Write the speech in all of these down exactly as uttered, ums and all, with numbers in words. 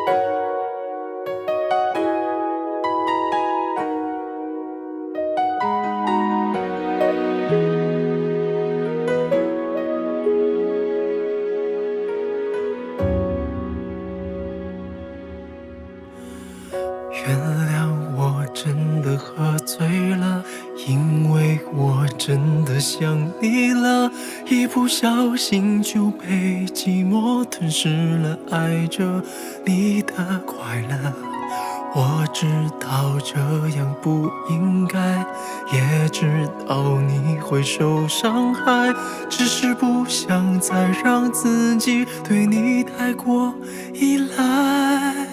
原谅我真的喝醉了，因为我真的想你了，一不小心就被寂寞吞噬了，爱着你的快乐。我知道这样不应该，也知道你会受伤害，只是不想再让自己对你太过依赖。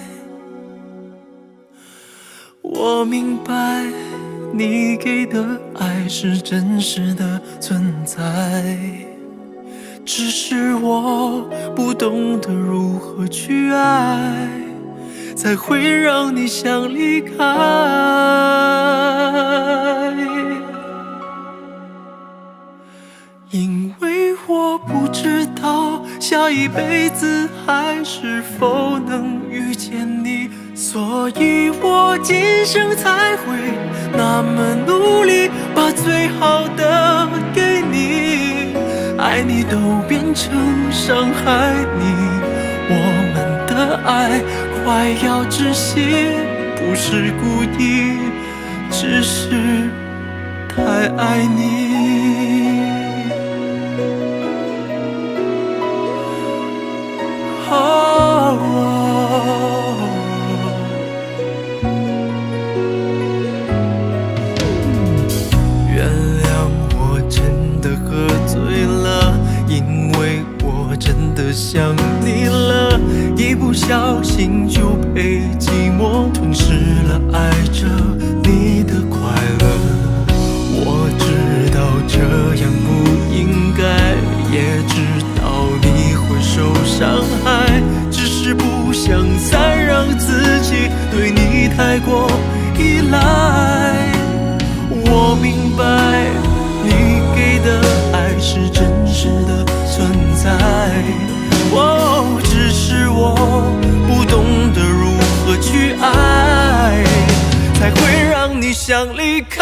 我明白你给的爱是真实的存在，只是我不懂得如何去爱，才会让你想离开。因为我不知道下一辈子还是否能遇见你，所以我今生才会那么努力，把最好的给你，爱你都变成伤害你，我们的爱快要窒息，不是故意，只是太爱你。哦原谅我真的喝醉了，因为我真的想你了，一不小心就被寂寞吞噬了，爱着你的快乐。我知道这样不应该，也知道你会受伤害，只是不想再让自己对你太过依赖。我明白你给的爱是真实的存在，哦，只是我不懂得如何去爱，才会让你想离开。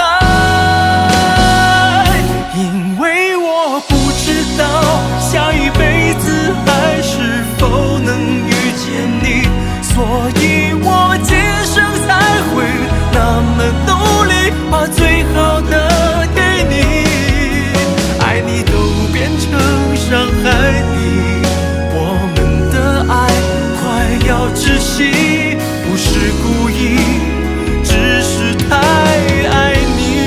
因为我不知道下一辈子还是否能遇见你，所以我今生才会那么努力，把最好的给你，爱你都变成伤害你，我们的爱快要窒息，不是故意，只是太爱你。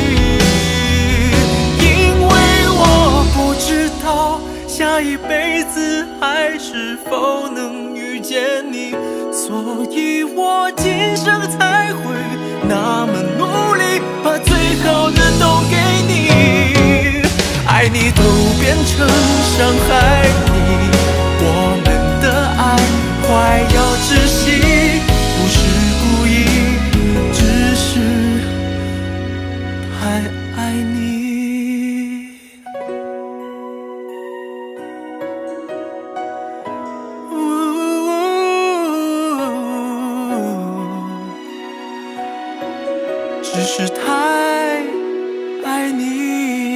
因为我不知道下一辈子还是否能遇见你，所以我今生才会那么努力，把最好的都给你，爱你都变成伤害你，我们的爱快要窒息，不是故意，只是太爱你。只是太爱你。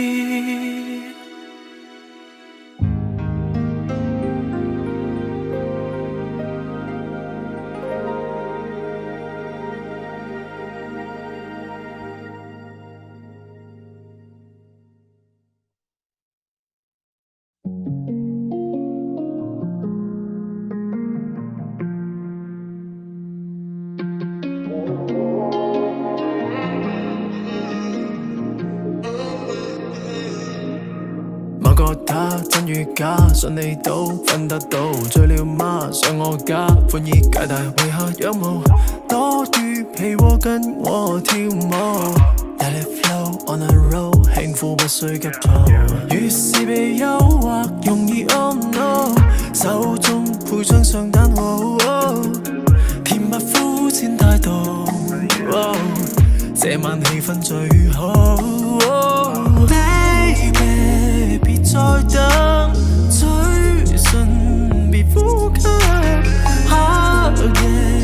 某個他真與假，信你都分得到，醉了嗎？上我家，寬衣解帶，為何仰慕？多於被窩跟我跳舞 ，Let it flow on a roll， 幸福不需急躁。越是被誘惑，容易 oh no， 手中配槍上彈，哦哦，甜蜜膚淺態度，哦，這晚氣氛最好。哦 Baby， 別再等，嘴唇別呼吸，黑夜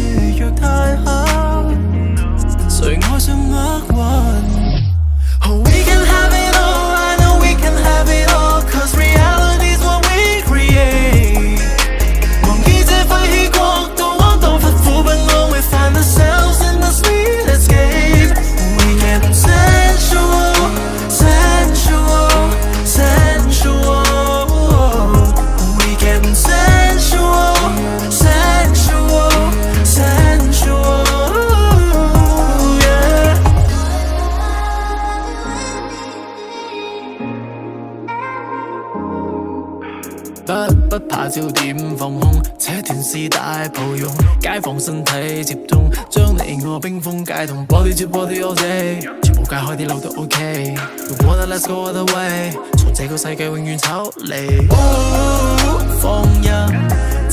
焦點放空，這段絲帶抱擁，解放身體接觸，將你我冰封解凍 ，body to body all day， 全部解開啲路都 OK。Wanna let's go all the way， 從這個世界永遠抽離。哦、放任